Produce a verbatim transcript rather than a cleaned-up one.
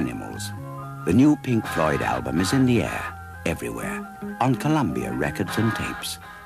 Animals. The new Pink Floyd album is in the air, everywhere, on Columbia Records and Tapes.